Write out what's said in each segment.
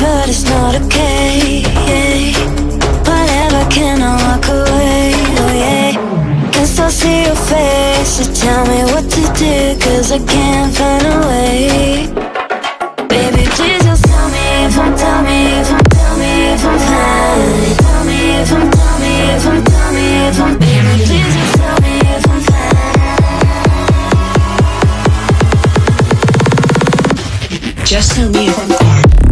but it's not okay. Whatever, can I walk away? Oh yeah. Can still see your face, so tell me what to do, 'cause I can't find a way. Baby, please just tell me if I'm, tell me if I'm, tell me if I'm fine. Tell me if I'm, tell me if I'm, tell me if I'm. Baby, please just tell me if I'm fine. Just tell me if I'm fine.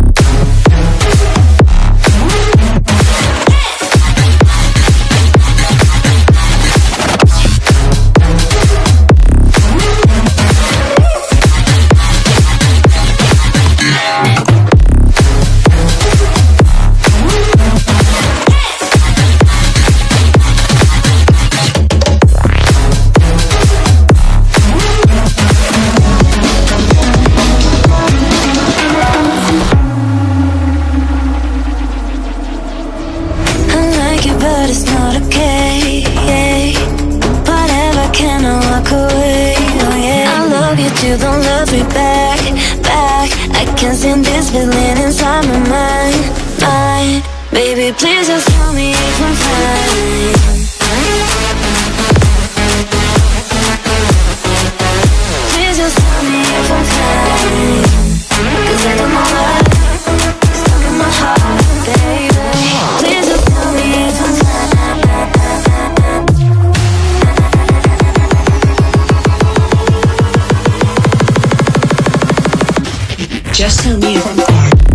But it's not okay. Whatever, can I walk away? Oh yeah. I love you too, don't love me back, back. I can't stand this feeling inside my mind. Baby, please just tell me if I'm fine. Please just tell me if I'm fine, 'cause I don't know why it's stuck in my heart, baby. Please just tell me if I'm fine. Just tell me if I'm fine.